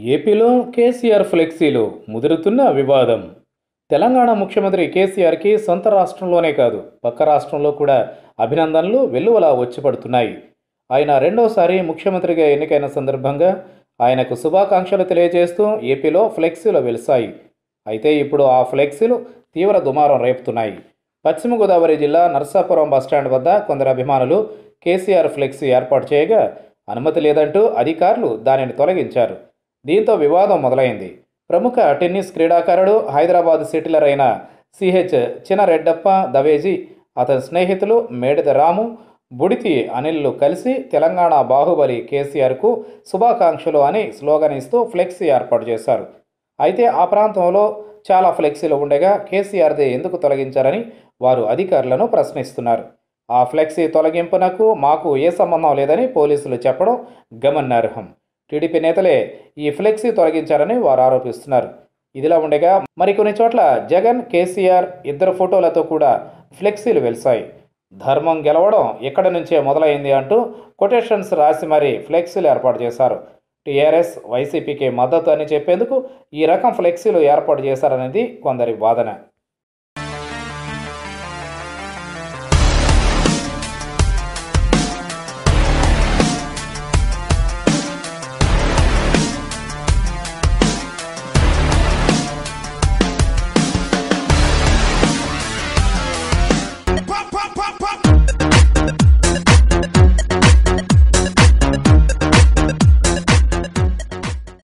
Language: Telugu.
ఏపీలో కేసీఆర్ ఫ్లెక్సీలు ముదురుతున్న వివాదం. తెలంగాణ ముఖ్యమంత్రి కేసీఆర్కి సొంత రాష్ట్రంలోనే కాదు, పక్క రాష్ట్రంలో కూడా అభినందనలు వెల్లువలా వచ్చిపడుతున్నాయి. ఆయన రెండోసారి ముఖ్యమంత్రిగా ఎన్నికైన సందర్భంగా ఆయనకు శుభాకాంక్షలు తెలియజేస్తూ ఏపీలో ఫ్లెక్సీలు వెలిశాయి. అయితే ఇప్పుడు ఆ ఫ్లెక్సీలు తీవ్ర దుమారం రేపుతున్నాయి. పశ్చిమ గోదావరి జిల్లా నర్సాపురం బస్టాండ్ వద్ద కొందరు అభిమానులు కేసీఆర్ ఫ్లెక్సీ ఏర్పాటు చేయగా అనుమతి లేదంటూ అధికారులు దానిని తొలగించారు. దీంతో వివాదం మొదలైంది. ప్రముఖ టెన్నిస్ క్రీడాకారుడు, హైదరాబాద్ సెటిలర్ అయిన సిహెచ్ చినరెడ్డప్ప దవేజీ, అతని స్నేహితులు మేడిద రాము, బుడితి అనిల్లు కలిసి తెలంగాణ బాహుబలి కేసీఆర్కు శుభాకాంక్షలు అని స్లోగన్ ఇస్తూ ఫ్లెక్సీ ఏర్పాటు చేశారు. అయితే ఆ ప్రాంతంలో చాలా ఫ్లెక్సీలు ఉండగా కేసీఆర్దే ఎందుకు తొలగించారని వారు అధికారులను ప్రశ్నిస్తున్నారు. ఆ ఫ్లెక్సీ తొలగింపునకు మాకు ఏ సంబంధం లేదని పోలీసులు చెప్పడం గమనార్హం. టీడీపీ నేతలే ఈ ఫ్లెక్సీ తొలగించారని వారు ఆరోపిస్తున్నారు. ఇదిలా ఉండగా మరికొన్ని చోట్ల జగన్, కేసీఆర్ ఇద్దరు ఫోటోలతో కూడా ఫ్లెక్సీలు వెలిశాయి. ధర్మం గెలవడం ఇక్కడి నుంచే మొదలైంది అంటూ కొటేషన్స్ రాసి మరీ ఫ్లెక్సీలు ఏర్పాటు చేశారు. టీఆర్ఎస్, వైసీపీకి మద్దతు అని చెప్పేందుకు ఈ రకం ఫ్లెక్సీలు ఏర్పాటు చేశారనేది కొందరి వాదన.